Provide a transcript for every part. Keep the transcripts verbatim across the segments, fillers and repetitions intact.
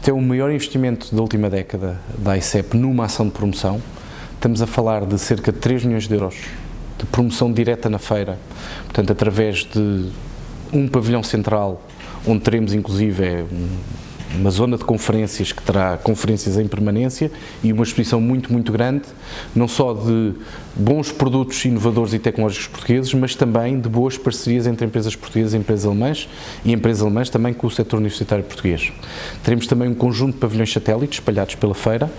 Isto é o maior investimento da última década da I C E P numa ação de promoção. Estamos a falar de cerca de três milhões de euros de promoção direta na feira, portanto, através de um pavilhão central, onde teremos inclusive é, uma zona de conferências que terá conferências em permanência e uma exposição muito, muito grande, não só de bons produtos inovadores e tecnológicos portugueses, mas também de boas parcerias entre empresas portuguesas e empresas alemãs e empresas alemãs também com o setor universitário português. Teremos também um conjunto de pavilhões satélites espalhados pela feira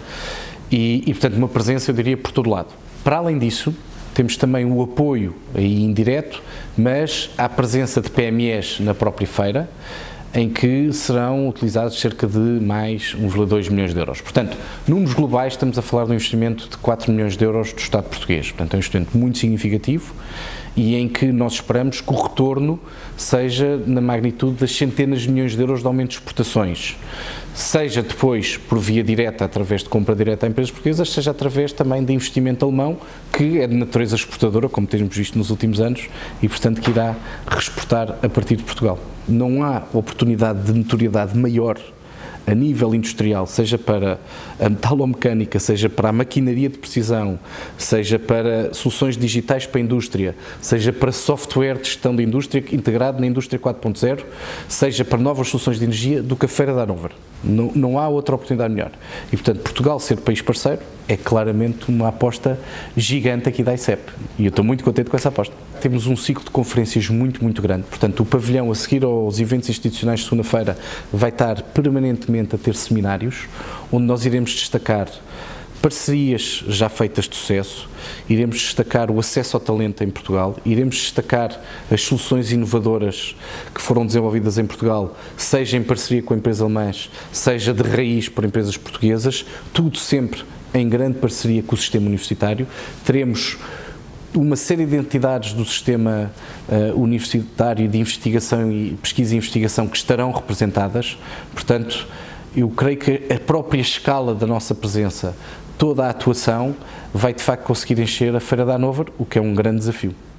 e, e portanto, uma presença, eu diria, por todo lado. Para além disso, temos também o apoio aí indireto, mas há presença de P M Es na própria feira, em que serão utilizados cerca de mais um vírgula dois milhões de euros. Portanto, números globais, estamos a falar de um investimento de quatro milhões de euros do Estado português. Portanto, é um investimento muito significativo e em que nós esperamos que o retorno seja na magnitude das centenas de milhões de euros de aumento de exportações, seja depois por via direta, através de compra direta a empresas portuguesas, seja através também de investimento alemão, que é de natureza exportadora, como temos visto nos últimos anos, e portanto que irá reexportar a partir de Portugal. Não há oportunidade de notoriedade maior a nível industrial, seja para a metalomecânica, seja para a maquinaria de precisão, seja para soluções digitais para a indústria, seja para software de gestão da indústria integrado na indústria quatro ponto zero, seja para novas soluções de energia, do que a Feira da Hannover. Não, não há outra oportunidade melhor. E, portanto, Portugal ser país parceiro é claramente uma aposta gigante aqui da I C E P. E eu estou muito contente com essa aposta. Temos um ciclo de conferências muito, muito grande. Portanto, o pavilhão, a seguir aos eventos institucionais de segunda-feira, vai estar permanentemente a ter seminários, onde nós iremos destacar parcerias já feitas de sucesso, iremos destacar o acesso ao talento em Portugal, iremos destacar as soluções inovadoras que foram desenvolvidas em Portugal, seja em parceria com empresas alemãs, seja de raiz por empresas portuguesas, tudo sempre em grande parceria com o sistema universitário. Teremos uma série de entidades do sistema uh, universitário de investigação e pesquisa e investigação que estarão representadas, portanto, eu creio que a própria escala da nossa presença, toda a atuação, vai de facto conseguir encher a Feira da Hannover, o que é um grande desafio.